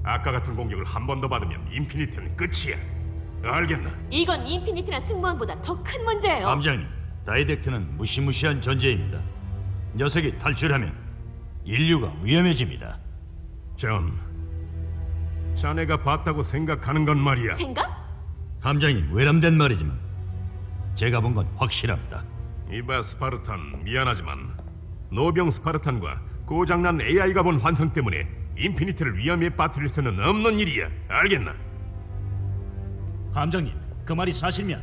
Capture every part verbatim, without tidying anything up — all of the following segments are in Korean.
아까 같은 공격을 한 번 더 받으면 인피니트는 끝이야. 알겠나? 이건 인피니트나 승무원보다 더 큰 문제예요. 함장님, 다이덱트는 무시무시한 존재입니다. 녀석이 탈출하면 인류가 위험해집니다. 존, 자네가 봤다고 생각하는 건 말이야. 생각? 함장님, 외람된 말이지만 제가 본 건 확실합니다. 이봐 스파르탄, 미안하지만 노병 스파르탄과 고장난 에이아이가 본 환상 때문에 인피니트를 위험에 빠뜨릴 수는 없는 일이야. 알겠나? 함장님, 그 말이 사실면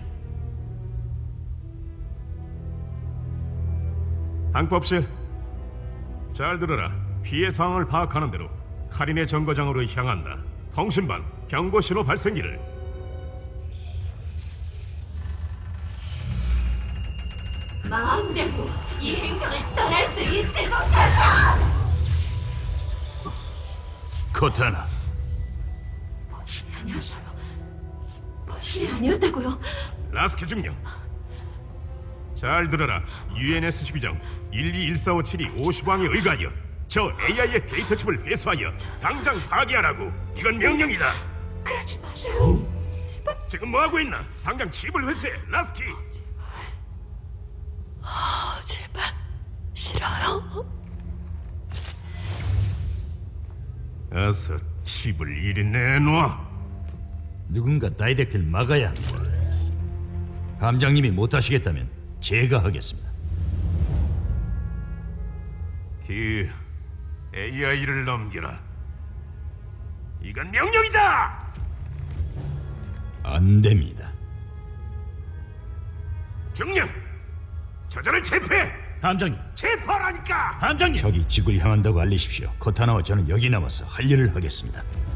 항법실, 잘 들어라. 피해 상황을 파악하는 대로 카린의 정거장으로 향한다. 통신반 경고 신호 발생기를. 마음대로 이 행성을 떠날 수 있을 것 같아! 코타나, 본심이 아니었어요. 본심이 아니었다고요. 라스키 중령, 잘 들어라. 유엔에스 규정 일이일사오칠이 오십왕에 의거하여 저 에이아이의 데이터 칩을 회수하여 당장 파괴하라고. 이건 명령이다. 그러지 마세요. 제발. 지금 뭐하고 있나? 당장 칩을 회수해, 라스키. 아, 제발. 싫어요. 어서 칩을 이리 내놔. 누군가 다이덱트를 막아야 합니다. 함장님이 못하시겠다면 제가 하겠습니다. 그 에이아이를 넘겨라. 이건 명령이다. 안 됩니다. 중령, 저자를 체포해. 함장님, 체포하라니까. 함장님! 적이 지구를 향한다고 알리십시오. 코타나와 저는 여기 남아서 할 일을 하겠습니다.